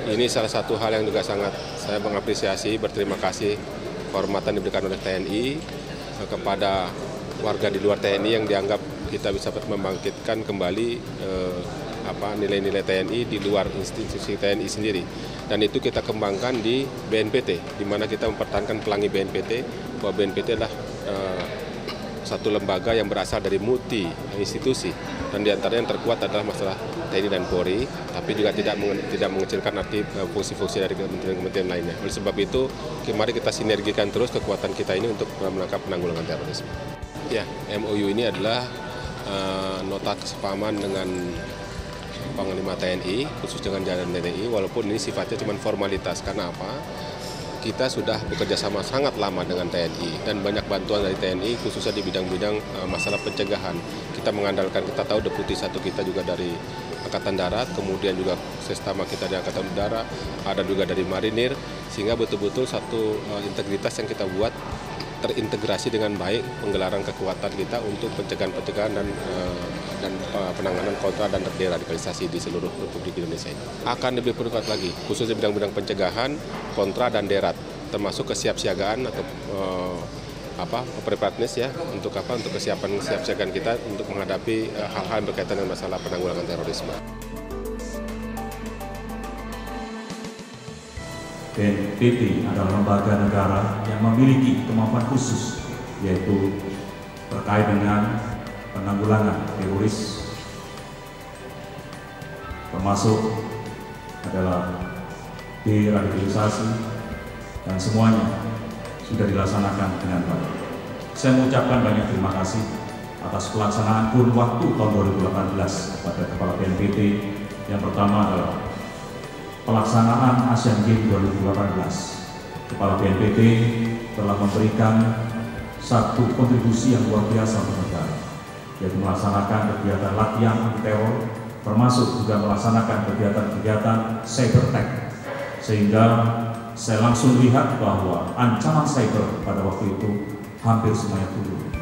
Ini salah satu hal yang juga sangat saya mengapresiasi, berterima kasih kehormatan diberikan oleh TNI kepada warga di luar TNI yang dianggap kita bisa membangkitkan kembali nilai-nilai TNI di luar institusi TNI sendiri. Dan itu kita kembangkan di BNPT, di mana kita mempertahankan pelangi BNPT, bahwa BNPT adalah satu lembaga yang berasal dari multi institusi, dan diantaranya yang terkuat adalah masalah TNI dan Polri, tapi juga tidak mengecilkan arti fungsi-fungsi dari kementerian-kementerian lainnya. Oleh sebab itu, mari kita sinergikan terus kekuatan kita ini untuk menangkap penanggulangan terorisme. Ya, MOU ini adalah nota kesepahaman dengan Panglima TNI, khusus dengan Jajaran TNI, walaupun ini sifatnya cuma formalitas. Karena apa? Kita sudah bekerja sama sangat lama dengan TNI dan banyak bantuan dari TNI, khususnya di bidang-bidang masalah pencegahan. Kita mengandalkan, kita tahu Deputi 1 kita juga dari Angkatan Darat, kemudian juga Sestama kita dari Angkatan Udara, ada juga dari Marinir, sehingga betul-betul satu integritas yang kita buat terintegrasi dengan baik penggelaran kekuatan kita untuk pencegahan dan penanganan kontra dan deradikalisasi di seluruh Republik Indonesia ini. Akan lebih perkuat lagi, khususnya bidang-bidang pencegahan, kontra dan derat, termasuk kesiapsiagaan atau preparedness ya, untuk kesiapsiagaan kita untuk menghadapi hal-hal yang berkaitan dengan masalah penanggulangan terorisme. BNPT adalah lembaga negara yang memiliki kemampuan khusus, yaitu terkait dengan penanggulangan teroris, termasuk adalah deradikalisasi, dan semuanya sudah dilaksanakan dengan baik. Saya mengucapkan banyak terima kasih atas pelaksanaan kurun waktu tahun 2018 kepada Kepala BNPT. Yang pertama adalah pelaksanaan Asian Games 2018. Kepala BNPT telah memberikan satu kontribusi yang luar biasa untuk negara, yaitu melaksanakan kegiatan latihan anti-teror, termasuk juga melaksanakan kegiatan-kegiatan cyber attack, sehingga saya langsung lihat bahwa ancaman cyber pada waktu itu hampir semuanya turun.